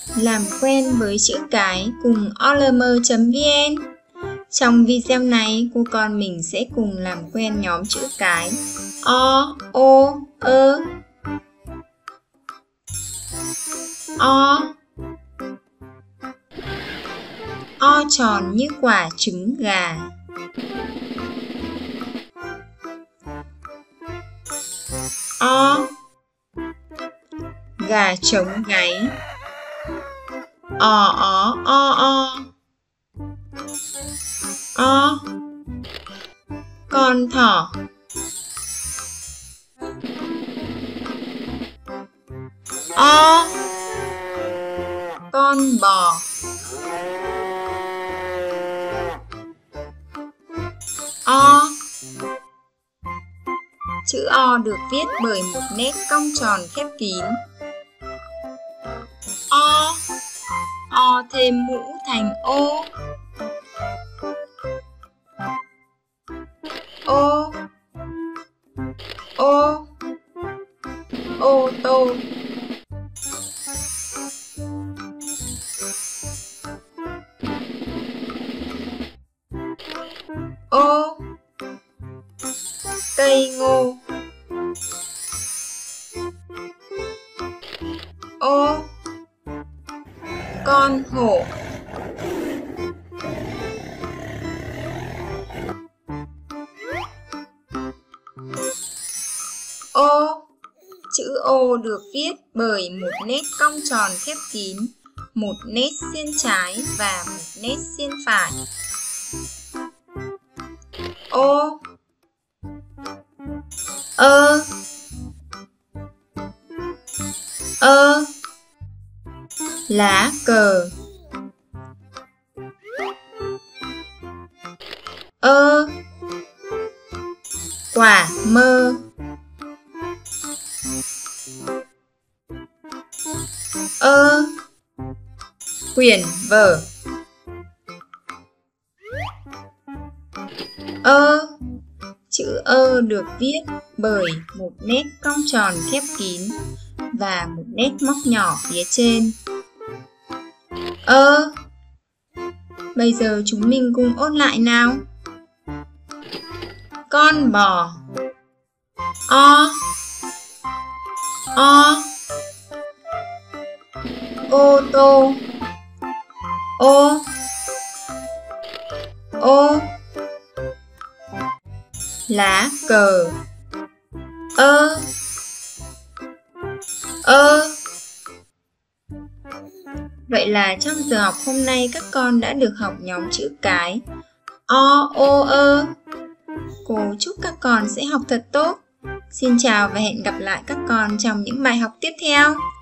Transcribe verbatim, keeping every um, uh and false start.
Làm quen với chữ cái cùng o lờ em chấm vn. Trong video này, cô con mình sẽ cùng làm quen nhóm chữ cái O, O, Ơ. O. O tròn như quả trứng gà. O. Gà trống gáy. O, ó, o, o. O. Con thỏ. O. Con bò. O. Chữ O được viết bởi một nét cong tròn khép kín. O. O thêm mũ thành O. O. O. Ô tô. O. Cây ngô. O. Con hổ. O. Chữ O được viết bởi một nét cong tròn khép kín, một nét xiên trái và một nét xiên phải. O. Ơ. Ơ. Lá cờ. Ơ. Quả mơ. Ơ. Quyển vở. Ơ. Chữ Ơ được viết bởi một nét cong tròn khép kín và một nét móc nhỏ phía trên. Ơ. Bây giờ chúng mình cùng ôn lại nào. Con bò. O. O. Ô tô. O. O. Lá cờ. Ơ. Ơ. Vậy là trong giờ học hôm nay các con đã được học nhóm chữ cái O, O, Ơ. Cô chúc các con sẽ học thật tốt. Xin chào và hẹn gặp lại các con trong những bài học tiếp theo.